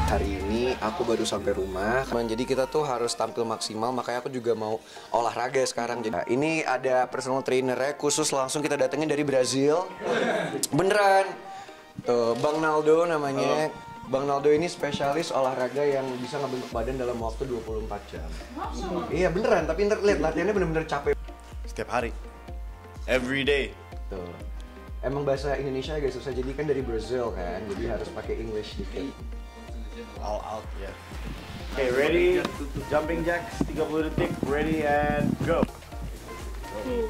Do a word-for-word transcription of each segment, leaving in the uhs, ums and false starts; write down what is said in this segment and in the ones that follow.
Hari ini aku baru sampai rumah. Jadi kita tuh harus tampil maksimal, makanya aku juga mau olahraga sekarang. Jadi ini ada personal trainernya khusus langsung kita datengin dari Brazil. Beneran. Tuh, Bang Naldo namanya. Halo. Bang Naldo ini spesialis olahraga yang bisa ngebentuk badan dalam waktu dua puluh empat jam. Hmm. Iya beneran, tapi ntar lihat latihannya bener-bener capek. Setiap hari. Every day. Tuh. Emang bahasa Indonesia agak susah, jadi kan dari Brazil kan, jadi harus pakai English dikit. All out, ya. Yeah. Okay, ready? Jumping jacks, tiga puluh detik. Ready and go. Go.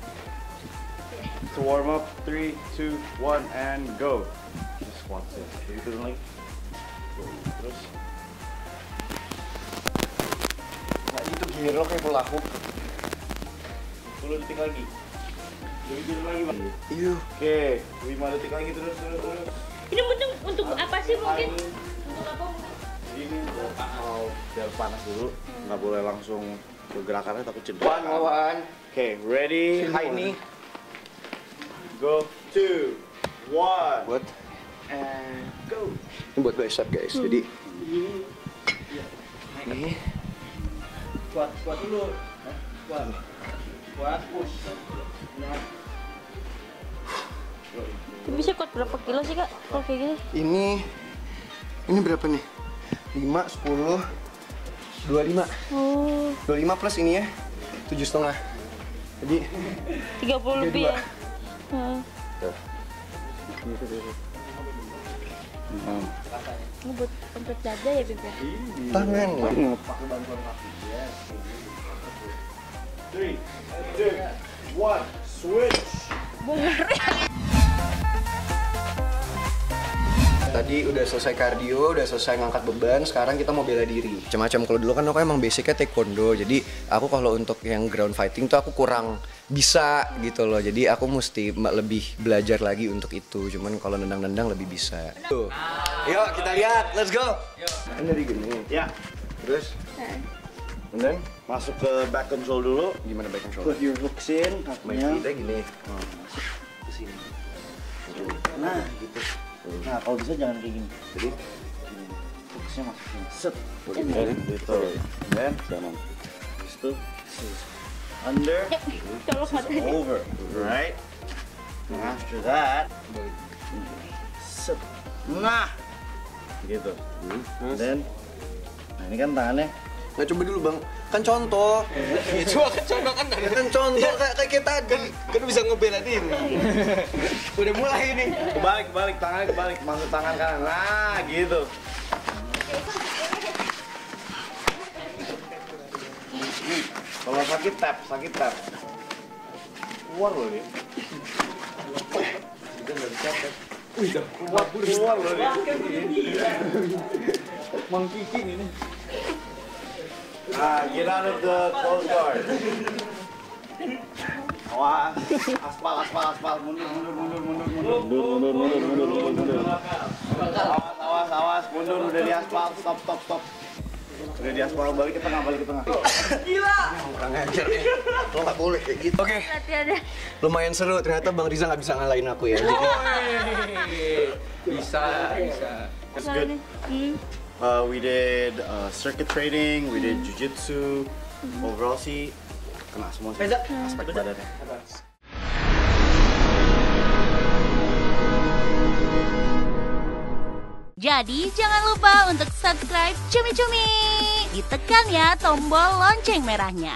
To warm up, three, two, one, and go. Just squats it. Jadi turun lagi. Go. Terus. Nah itu gini lo kayak bola hoop. sepuluh detik lagi. Jadi turun lagi bang. Iya. Oke, lima detik lagi terus, terus, terus. Ini untuk untuk apa sih mungkin? Untuk apa mungkin? Ini mau biar panas dulu, nggak boleh langsung ke gerakannya takut cedera. One, one. Oke, ready, high knee. Go, two, one. Buat, and go. ini buat bicep guys. Hmm. Jadi ini Squat, squat dulu. Squat, squat, push. Bisa kuat berapa kilo sih kak? Kalau kayak gini? Ini ini berapa nih? lima, sepuluh, dua puluh lima. Oh. dua puluh lima plus ini ya, tujuh setengah. Jadi tiga puluh lebih ya? Hmm. Tuh. Hmm. Ini buat komplit dada ya Beb ya? Tangan. Pakai bantuan kaki. Yes. Three, two, one, switch. Tadi udah selesai kardio, udah selesai ngangkat beban, sekarang kita mau bela diri. Macam-macam, kalau dulu kan aku emang basicnya taekwondo, jadi aku kalau untuk yang ground fighting tuh aku kurang bisa gitu loh. Jadi aku mesti lebih belajar lagi untuk itu. Cuman kalau nendang-nendang lebih bisa. Tuh. Yuk kita lihat, let's go. Kan dari gini. Ya. Terus. And then masuk ke back control dulu. Gimana back control? Put your hooks in, kakinya. Kita gini. Oh, masuk ke sini. Nah, gitu. Nah, kalau bisa jangan kayak gini. Jadi gini. Hooksnya masuk sini. Set. Udah gitu. Dan jangan. Habis itu under. Colok matanya. Over. Right. And after that, set. Nah. Gitu. And then nah ini kan tangannya. Nah coba dulu bang, kan contoh. Coba kan contoh kan, kan contoh kayak kayak kita kan, kan bisa ngebelain. Udah mulai nih. Kebalik, kebalik, tangannya kebalik, masuk tangan kanan. Nah, gitu. Kalau sakit tap, sakit tap. Keluar loh dia. Udah nggak bisa tap. Wih, udah keluar, keluar loh dia. Mengkiking ini. Ah, get out of the close guard. Awas, aspal, aspal, aspal, mundur, mundur, mundur, mundur, mundur, mundur, mundur, mundur, mundur, mundur. Awas, awas, awas, mundur, udah di aspal, stop, stop, stop. Udah di aspal, balik ke tengah, balik ke tengah. Gila! Kurang ajar nih, lo nggak boleh kayak gitu. Oke, okay. Lumayan seru, ternyata Bang Riza nggak bisa ngalahin aku ya. Jadi... bisa, bisa. That's good. Uh, we did uh, circuit training, we did jiu-jitsu, overall sih kena semua sih, aspek badannya. Jadi jangan lupa untuk subscribe Cumi Cumi. Ditekan ya tombol lonceng merahnya.